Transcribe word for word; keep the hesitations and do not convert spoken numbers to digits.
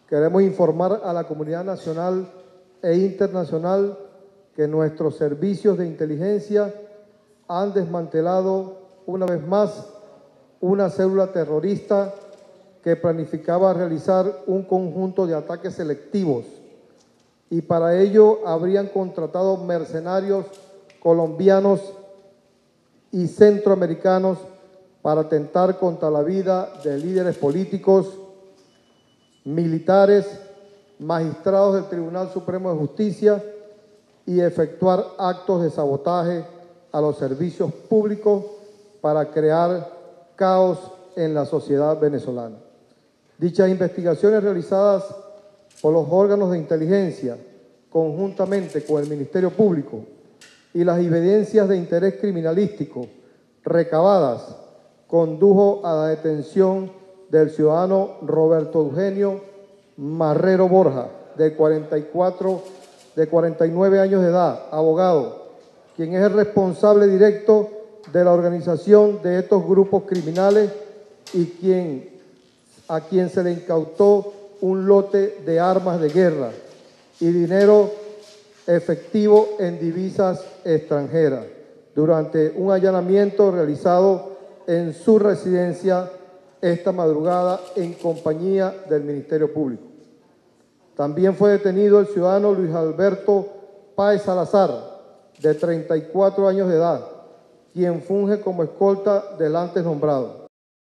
Queremos informar a la comunidad nacional e internacional que nuestros servicios de inteligencia han desmantelado una vez más una célula terrorista que planificaba realizar un conjunto de ataques selectivos y para ello habrían contratado mercenarios colombianos y centroamericanos para atentar contra la vida de líderes políticos, militares, magistrados del Tribunal Supremo de Justicia y efectuar actos de sabotaje a los servicios públicos para crear caos en la sociedad venezolana. Dichas investigaciones realizadas por los órganos de inteligencia, conjuntamente con el Ministerio Público, y las evidencias de interés criminalístico recabadas, condujo a la detención del ciudadano Roberto Eugenio Marrero Borja, de cuarenta y cuatro, de cuarenta y nueve años de edad, abogado, quien es el responsable directo de la organización de estos grupos criminales y quien, a quien se le incautó un lote de armas de guerra y dinero efectivo en divisas extranjeras durante un allanamiento realizado en su residencia esta madrugada en compañía del Ministerio Público. También fue detenido el ciudadano Luis Alberto Páez Salazar, de treinta y cuatro años de edad, quien funge como escolta del antes nombrado.